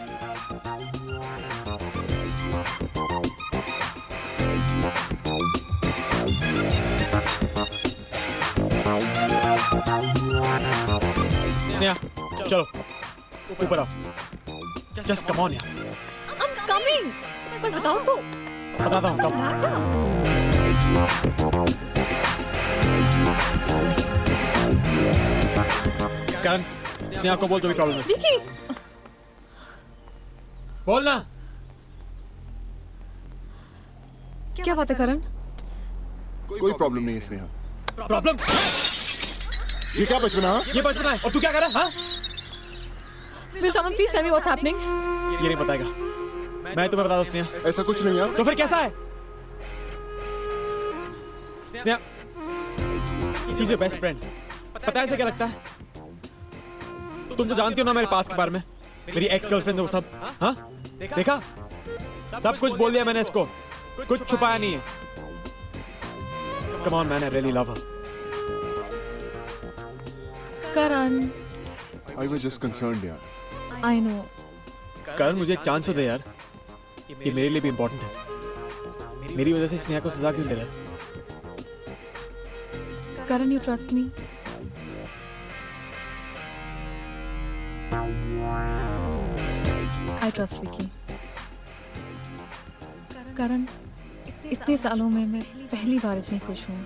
स्नेहा, चलो ऊपर आओ। Just come on यार। I'm coming। पर बताओ तो। बताता हूँ कब। करण, स्नेहा को बोल जो भी प्रॉब्लम है। विकी। बोल ना। क्या बात है करण? कोई प्रॉब्लम नहीं है स्नेहा। प्रॉब्लम? ये क्या बचपना? ये बचपना है और तू क्या कर रहा है? Will someone please tell me what's happening? ये नहीं बताएगा। मैं तुम्हें बता दूं स्नेहा। ऐसा कुछ नहीं यार। तो फिर कैसा है? Sneha, he's your best friend. पता है इसे क्या लगता है? तुम तो जानती हो ना मेरे पास के बारे में। मेरी एक्स गर्लफ्रेंड वो सब, हाँ? देखा? सब कुछ बोल दिया मैंने इसको। कुछ छुपाया नहीं है। Come on man, I really love her. Karan, I was just concerned यार। I know. करण मुझे एक चांस तो दे यार। ये मेरे लिए भी इम्पोर्टेंट है। मेरी वजह से स्नेहा को सजा क्यों दे रहा है? Karan, you trust me? I trust Vicky. Karan, इतने सालों में मैं पहली बार इतनी खुश हूँ।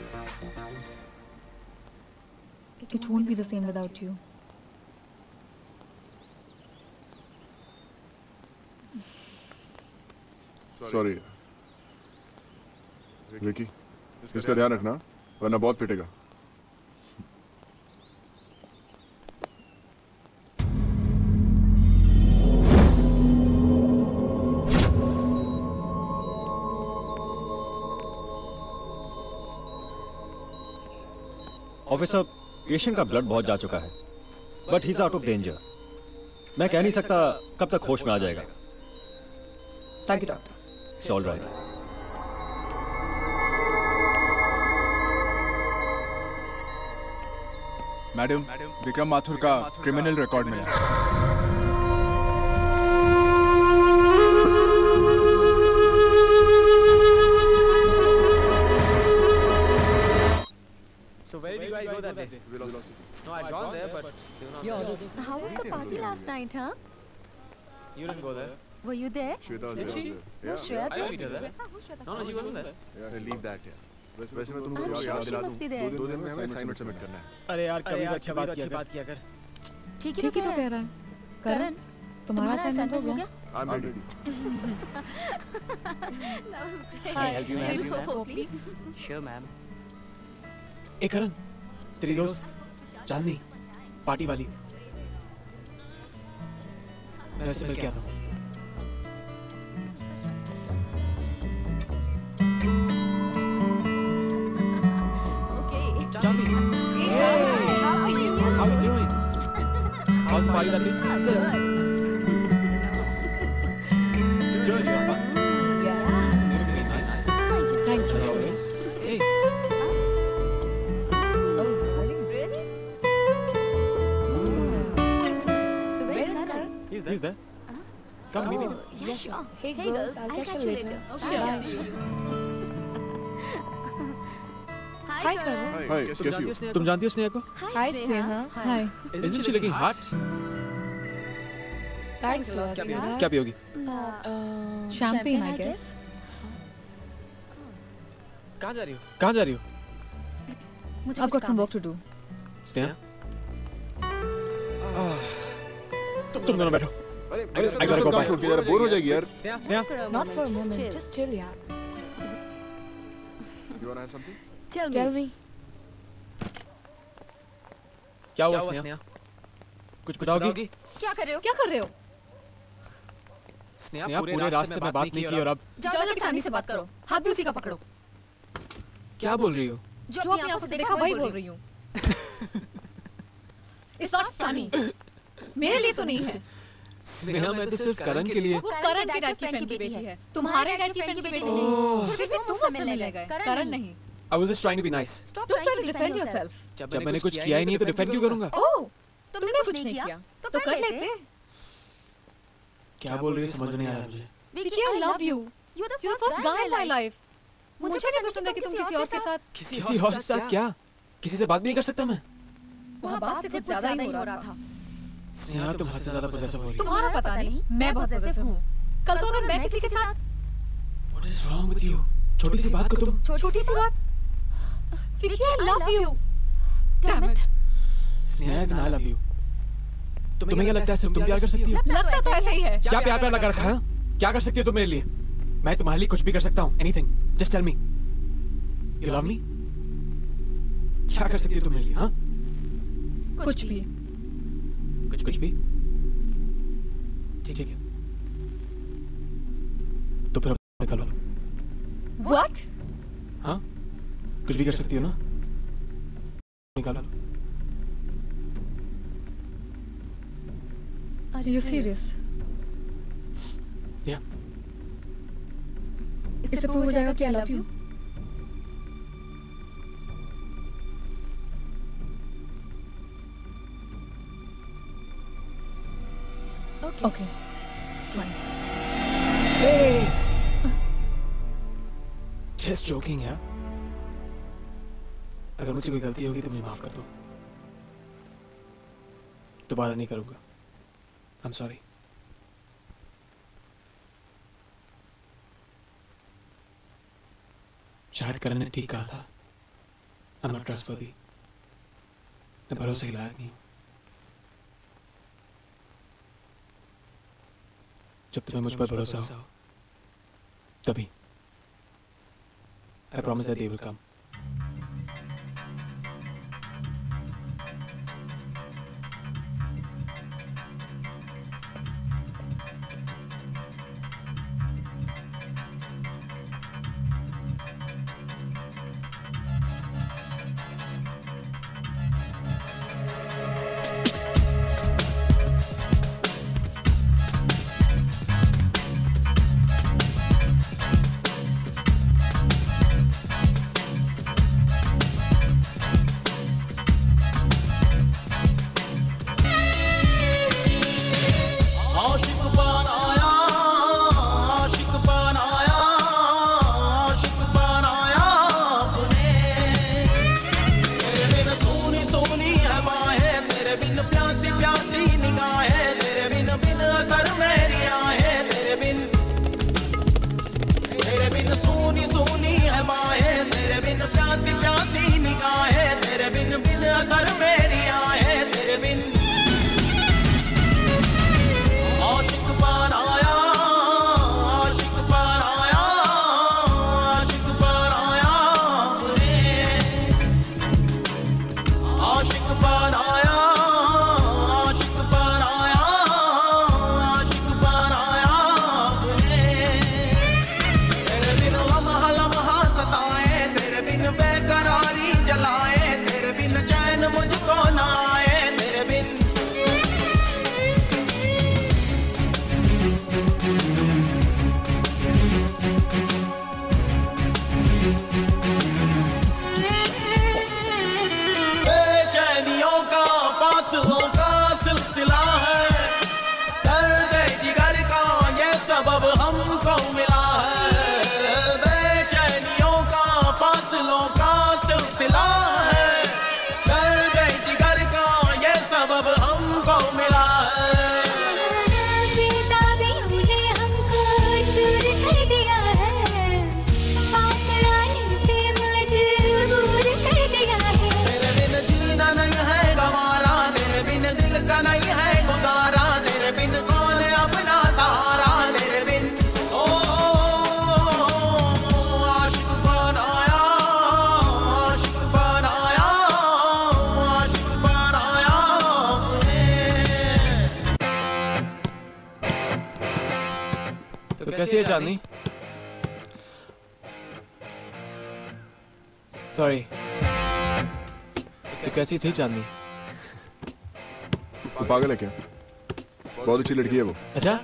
It won't be the same without you. Sorry. Vicky, इसका ध्यान रखना, वरना बहुत पिटेगा। ऑफिसर, पेशेंट का ब्लड बहुत जा चुका है, but he is out of danger. मैं कह नहीं सकता कब तक होश में आ जाएगा। Thank you doctor. It's all right. Madam, Vikram Mathur का क्रिमिनल रिकॉर्ड मिला। So where did you guys go that day? No, I'd gone there, but they were not there. How was the party last night, huh? You didn't go there. Were you there? Shweta was Did there. she? Yeah. Was Shweta I didn't meet her there. No, no, she wasn't there. Yeah, leave that here. वैसे वैसे मैं तुमको I'm याद sure दिला she must be दूं। there. दो दिन में हमें असाइनमेंट सबमिट करना है। अरे यार कभी तो अच्छी बात किया कर। ठीक ठीक ही तो कह रहा है। करण, तुम्हारा असाइनमेंट हो गया? I'm ready. Hi. help you, ma'am? Can you go, please? Sure, ma'am. ए करण, तेरी दोस्त चांदनी, पार्टी वाली। मैं उससे मिल के आता हूँ। Chandni. Hey, how are you? How are you doing? How's the party that day? Good. Good, you have fun? Yeah. You look really nice. Thank you. As always. Hey. Oh, really? So where is Karan? He's there. He's there. Come meet him. Oh, yeah, sure. Hey, girls, I'll catch you later. Sure. Hi, Karan. Hi, कैसी हो? तुम जानती हो स्नेहा को? Hi, Sneha. Hi. Isn't she looking hot? Thanks a lot, Sneha. क्या पियोगी? Champagne, I guess. कहाँ जा रही हो? कहाँ जा रही हो? I've got some work to do. Sneha? तुम दोनों बैठो। अरे I gotta go काम छोड़ के यार बोर हो जाएगी यार। Sneha? Not for a moment. Just chill, yaar. You wanna have something? Tell me. Tell me. क्या हुआ स्नेहा? कुछ बताओगी? क्या कर रहे हो? क्या कर रहे हो? स्नेहा पूरे रास्ते में बात नहीं की और अब जाओ जाके चांदनी से बात करो। हाथ भी उसी का पकड़ो। क्या बोल रही हो? जो अपनी आंखों से देखा वही बोल रही हूँ। It's not funny. मेरे लिए तो नहीं है। स्नेहा मैं तो सिर्फ करण के लिए। वो करण के डैड की फ्रेंड की बेटी है। तुम्हारे डैड की फ्रेंड की बेटी नहीं। फिर भी तुम मुझसे मिलने गए। करण नहीं। I was just trying to be nice. Don't try to defend yourself. जब मैंने कुछ किया ही नहीं तो डिफेंड क्यों करूंगा? ओह, तुमने कुछ नहीं किया तो कर लेते। क्या बोल रही है समझ में नहीं आ रहा मुझे। Vicky, I love you. You're the first guy in my life. मुझे नहीं पसंद है कि तुम किसी और के साथ। किसी और के साथ क्या? किसी से बात भी नहीं कर सकता मैं? वहाँ बात से कुछ ज्यादा ही हो रहा था। स्नेहा तुम हद से ज्यादा पोजेसिव हो रही हो। तुम्हारा पता नहीं, मैं बहुत पोजेसिव हूँ। कल को अगर मैं किसी के साथ What is wrong with you? छोटी सी बात को तुम छोटी सी बात। Vicky, I love you. Damn it. Sneha even I love you. तुम्हें क्या लगता है सिर्फ तुम प्यार कर सकती हो? लगता तो ऐसा ही है। क्या प्यार प्यार लगा रखा है? क्या कर सकती हो तुम मेरे लिए? मैं तुम्हारे लिए कुछ भी कर सकता हूँ। Anything. Just tell me. You love me? क्या कर सकती है तुम मेरे लिए, हाँ? कुछ भी। कुछ कुछ भी? ठीक है। तो फिर अब निकालो। What? हाँ? कुछ भी कर सकती हो ना? निकालो। Are you serious? Yeah. इससे प्रूव हो जाएगा कि I love you? Okay. Okay. Fine. Hey! Just joking, यार। अगर मुझसे कोई गलती होगी तो मुझे माफ कर दो। दोबारा नहीं करूँगा। I'm sorry. शायद करण ने ठीक कहा था। I'm not trustworthy. मैं भरोसे के लायक नहीं हूँ। जब तुम्हें मुझ पर भरोसा हो, तभी। I promise that day will come. कैसी है चांदनी? सॉरी, तो कैसी थी चांदनी? तू पागल है क्या? बहुत अच्छी लड़की है वो। अच्छा?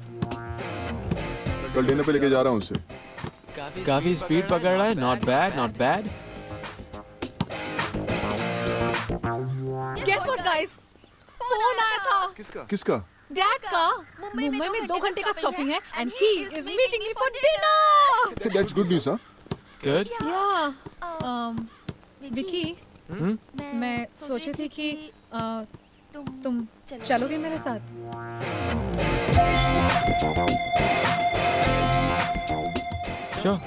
कल डिनर पे लेके जा रहा हूँ उससे। काफी स्पीड पकड़ रहा है। Not bad, not bad. Guess what, guys? Phone आया था। किसका? किसका? डैड का। मुंबई में दो घंटे का स्टॉपिंग है and he is meeting me for dinner. That's good news, huh? Good. Yeah. Um, Vicky, मैं सोची थी कि तुम चलोगे मेरे साथ? Sure.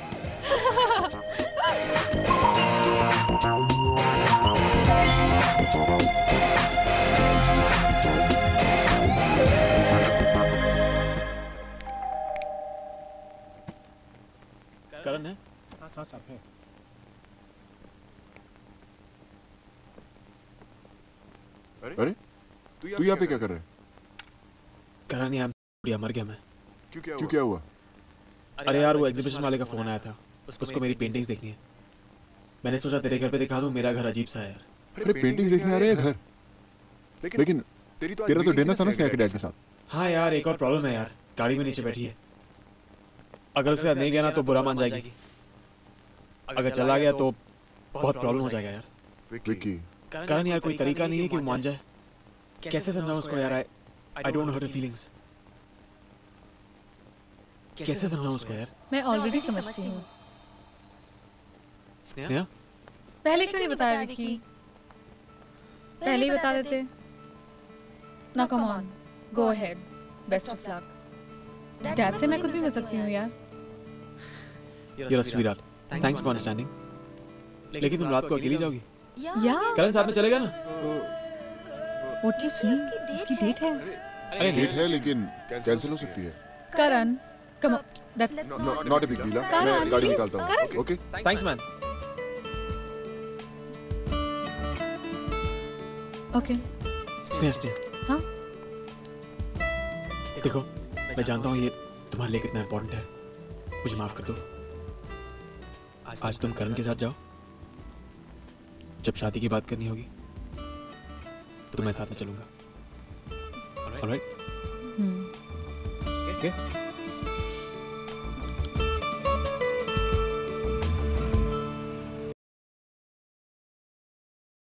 करण है? हाँ सब है। अरे तू यहाँ पे क्या कर रहा है? करण यार बढ़िया मर गया मैं। क्यों क्या क्यों क्या हुआ? अरे यार वो एग्जीबिशन वाले का फोन आया था, उसको मेरी पेंटिंग्स देखनी है। मैंने सोचा तेरे घर पे दिखा दूं, मेरा घर अजीब सा है यार। अरे पेंटिंग्स देखने आ रहे हैं घर, लेकिन तेरा तो डिनर था ना स्नेहा के डैड के साथ। हाँ यार एक और प्रॉब्लम है यार, गाड़ी में नीचे बैठी है। अगर उसके साथ नहीं गया ना तो बुरा मान जाएगी, अगर चला गया तो बहुत प्रॉब्लम हो जाएगा यार। विक्की करण यार कोई तरीका नहीं है कि वो मान जाए? कैसे समझाऊं उसको यार? I I don't know her feelings. कैसे समझाऊं उसको यार? मैं ऑलरेडी समझती हूँ। स्नेहा पहले क्यों नहीं बताया विकी? पहले ही बता देते ना। Come on, go ahead, best of luck. Dad से मैं खुद भी मिल सकती हूँ यार। You're a sweetheart. Thanks for understanding. लेकिन तुम रात को अकेली जाओगी? या करण साथ में चलेगा ना? What you see? उसकी डेट है। अरे डेट है लेकिन कैंसिल हो सकती है। Karan, come on, that's not a big deal. मैं गाड़ी निकालता हूँ। Okay thanks man. Okay Sneha Sneha हाँ देखो, मैं जानता हूँ ये तुम्हारे लिए कितना इम्पोर्टेंट है, मुझे माफ कर दो। आज तुम करण के साथ जाओ, जब शादी की बात करनी होगी तो मैं साथ में चलूंगा। ऑलराइट? हम्म ओके